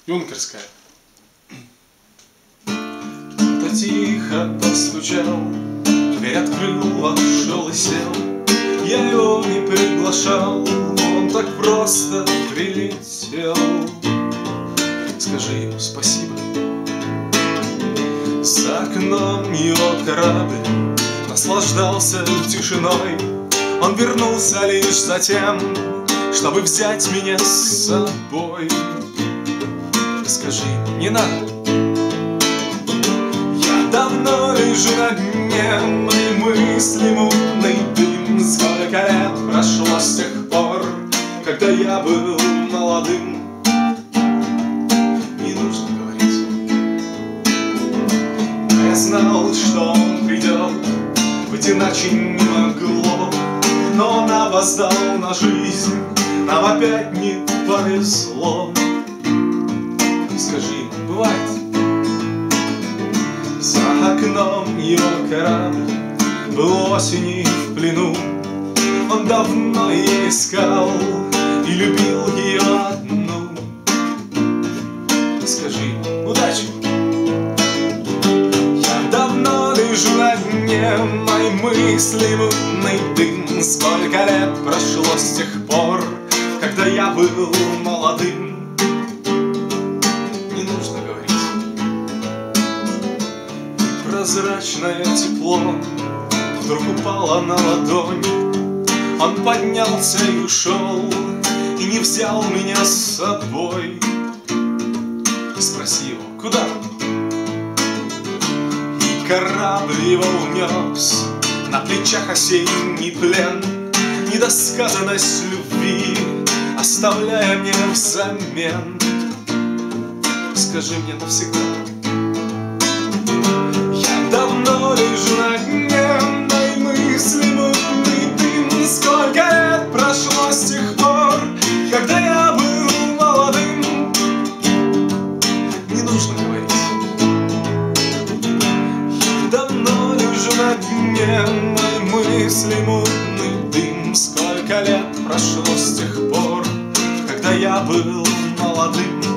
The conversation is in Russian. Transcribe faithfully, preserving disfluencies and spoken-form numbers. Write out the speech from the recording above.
Юнкерская. Кто тихо постучал, дверь открыл, вошел и сел. Я его не приглашал, он так просто прилетел. Скажи ему спасибо. За окном его корабль наслаждался тишиной. Он вернулся лишь за тем, чтобы взять меня с собой. Скажи, не надо. Я давно лежу на дне, мои мысли мутный дым. Сколько лет прошло с тех пор, когда я был молодым. Не нужно говорить. Я знал, что он придет, быть иначе не могло. Но он опоздал на жизнь, нам опять не повезло. Скажи, бывает? За окном его корабль был осенью в плену. Он давно ее искал и любил ее одну. Скажи, удачи! Я давно лежу на дне, мои мысли мутный дым. Сколько лет прошло с тех пор, когда я был молодым. Не нужно говорить. Прозрачное тепло вдруг упало на ладонь. Он поднялся и ушел, и не взял меня с собой. Спроси его, куда? И корабль его унес, на плечах осенний плен, недосказанность любви, оставляя мне взамен. Скажи мне навсегда. Я давно лежу на дне, мои мысли мутный дым. Сколько лет прошло с тех пор, когда я был молодым. Не нужно говорить. Я давно лежу на дне, мои мысли мутный дым. Сколько лет прошло с тех пор, когда я был молодым.